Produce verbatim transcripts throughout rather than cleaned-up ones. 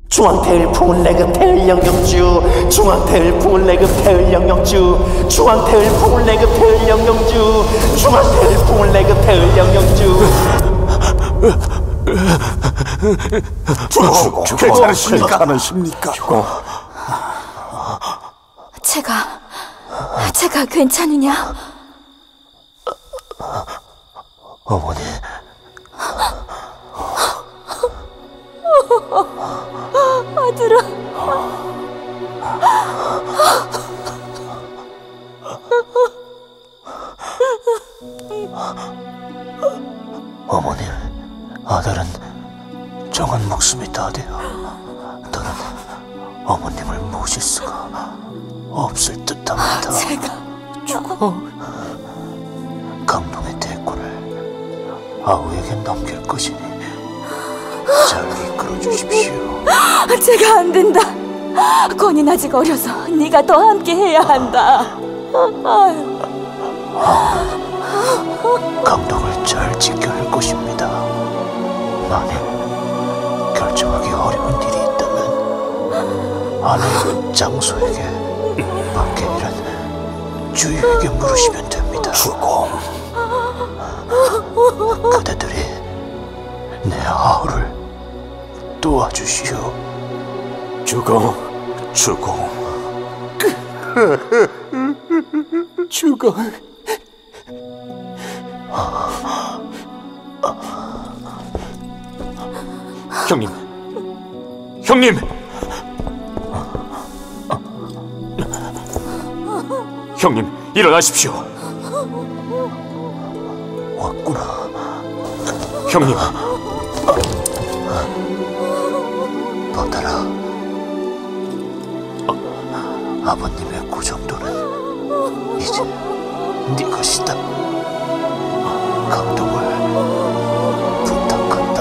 중앙태을 푸울레그 태을 영영주 중앙태을 푸울레그 태을 영영주 중앙태을 푸울레그 태을 영영주 중앙태을 푸울레그 태을 영영주. 주고 괜찮으십니까? 괜찮으십니까? 제가 제가 괜찮으냐? 어머니. 아들아. 어머님, 아들은 정한 목숨이 다 되어 더는 어머님을 모실 수가 없을 듯합니다. 제가 죽어 강동의 대권을 아우에게 넘길 것이니 잘 이끌어 주십시오. 제가 안 된다. 권인 아직 어려서 네가 더 함께 해야 한다. 아유. 아우는 강동을 잘 지켜야 할 것입니다. 만일 결정하기 어려운 일이 있다면 아내의 장소에게 밖에 일은 주유에게 물으시면 됩니다. 주공. 그대들이 내 아우를 도와주시오. 주공, 주공. 주공. 형님, 형님, 형님 일어나십시오. 왔구나. 형님. 받아라. 아, 아버님의 구정도는 이제 네 것이다. 강동을 부탁한다.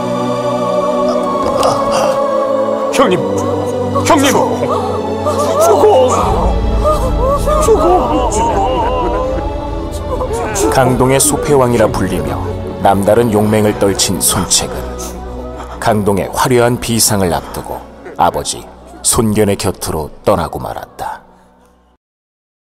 형님, 형님. 강동의 소패왕이라 불리며 남다른 용맹을 떨친 손책은 강동의 화려한 비상을 앞두고 아버지 손견의 곁으로 떠나고 말았다.